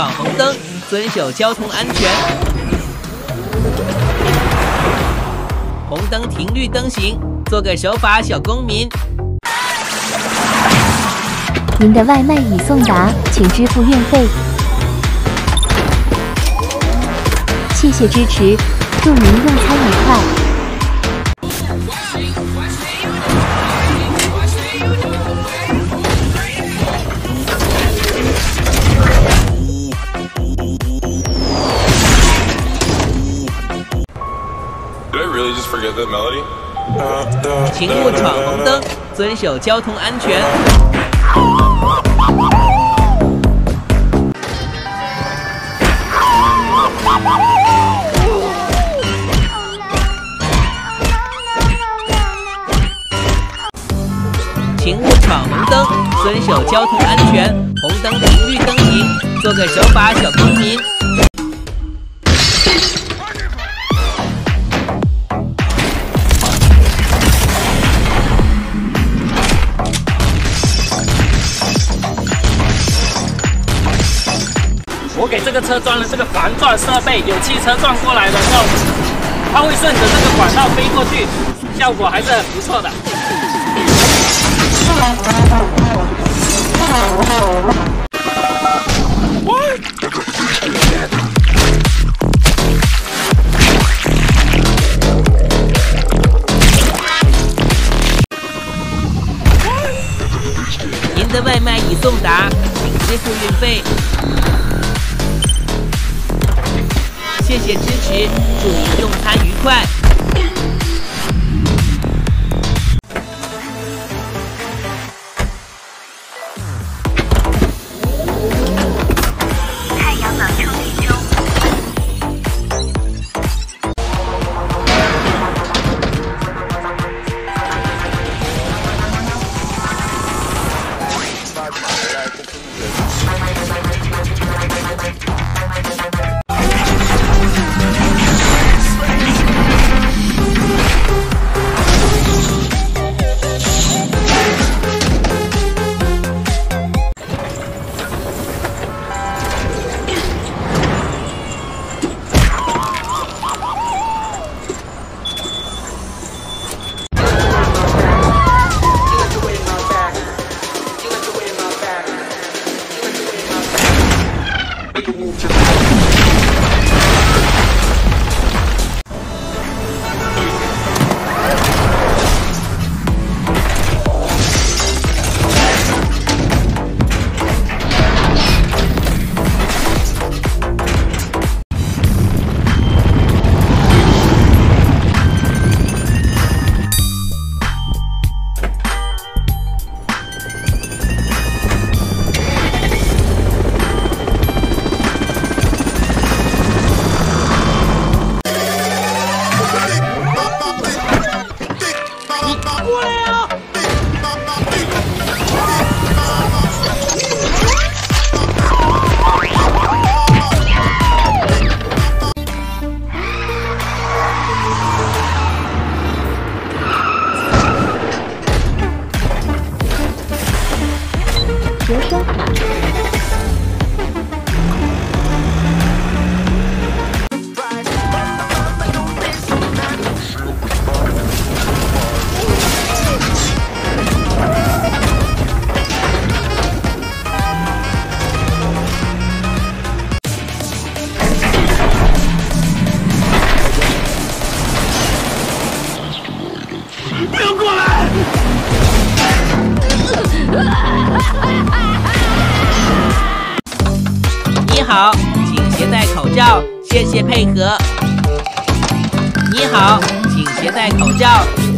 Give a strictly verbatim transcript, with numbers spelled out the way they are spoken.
闯红灯，遵守交通安全。红灯停绿灯行，做个守法小公民。 您的外卖已送达，请支付运费。谢谢支持，祝您用餐愉快。 请勿闯红灯，遵守交通安全。请勿闯红灯，遵守交通安全。红灯停绿灯行，做个守法小公民。 我给这个车装了这个防撞设备，有汽车撞过来的时候，它会顺着这个管道飞过去，效果还是很不错的。 您的外卖已送达，请支付运费。 谢谢支持，祝您用餐愉快。 太阳能充电中。 学生卡。 不要过来！ 你好，请携带口罩，谢谢配合。你好，请携带口罩，